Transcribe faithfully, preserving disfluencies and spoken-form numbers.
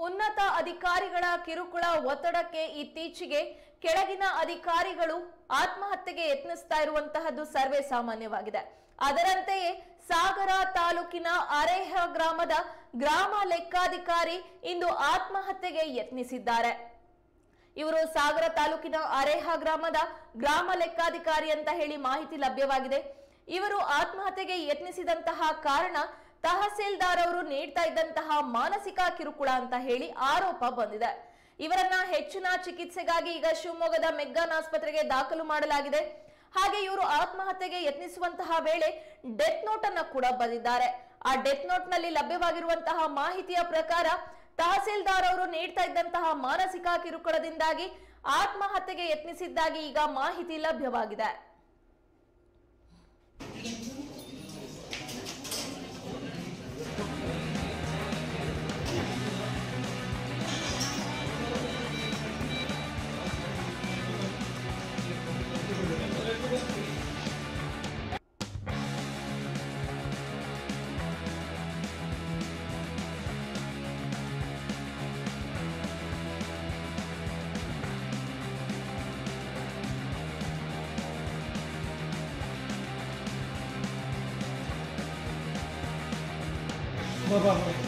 ಉನ್ನತ ಅಧಿಕಾರಿಗಳ ಕಿರುಕುಳ ಒತ್ತಡಕ್ಕೆ ಇತ್ತೀಚೆಗೆ ಕೆಳಗಿನ ಅಧಿಕಾರಿಗಳು ಆತ್ಮಹತ್ಯೆಗೆ ಯತ್ನಿಸ್ತಾ ಇರುವಂತಹದ್ದು ಸರ್ವೇ ಸಾಮಾನ್ಯವಾಗಿದೆ. ಅದರಂತೆಯೇ ಸಾಗರ ತಾಲೂಕಿನ ಅರೇಹ ಗ್ರಾಮದ ಗ್ರಾಮ ಲೆಕ್ಕಾಧಿಕಾರಿ ಇಂದು ಆತ್ಮಹತ್ಯೆಗೆ ಯತ್ನಿಸಿದ್ದಾರೆ. ಇವರು ಸಾಗರ ತಾಲೂಕಿನ ಅರೇಹ ಗ್ರಾಮದ ಗ್ರಾಮ ಲೆಕ್ಕಾಧಿಕಾರಿ ಅಂತ ಹೇಳಿ ಮಾಹಿತಿ ಲಭ್ಯವಾಗಿದೆ. ಇವರು ಆತ್ಮಹತ್ಯೆಗೆ ಯತ್ನಿಸಿದಂತಹ ಕಾರಣ ತಹಸೀಲ್ದಾರ್ ಅವರು ನೀಡ್ತಾ ಇದ್ದಂತಹ ಮಾನಸಿಕ ಕಿರುಕುಳ ಅಂತ ಹೇಳಿ ಆರೋಪ ಬಂದಿದೆ. ಇವರನ್ನ ಹೆಚ್ಚಿನ ಚಿಕಿತ್ಸೆಗಾಗಿ ಈಗ ಶಿವಮೊಗ್ಗದ ಮೆಗ್ಗಾನ್ ಆಸ್ಪತ್ರೆಗೆ ದಾಖಲು ಮಾಡಲಾಗಿದೆ. ಹಾಗೆ ಇವರು ಆತ್ಮಹತ್ಯೆಗೆ ಯತ್ನಿಸುವಂತಹ ವೇಳೆ ಡೆತ್ ನೋಟ್ ಅನ್ನ ಕೂಡ ಬರೆದಿದ್ದಾರೆ. ಆ ಡೆತ್ ನೋಟ್ ನಲ್ಲಿ ಲಭ್ಯವಾಗಿರುವಂತಹ ಮಾಹಿತಿಯ ಪ್ರಕಾರ ತಹಸೀಲ್ದಾರ್ ಅವರು ನೀಡ್ತಾ ಇದ್ದಂತಹ ಮಾನಸಿಕ ಕಿರುಕುಳದಿಂದಾಗಿ ಆತ್ಮಹತ್ಯೆಗೆ ಯತ್ನಿಸಿದ್ದಾಗಿ ಈಗ ಮಾಹಿತಿ ಲಭ್ಯವಾಗಿದೆ. Bye bye.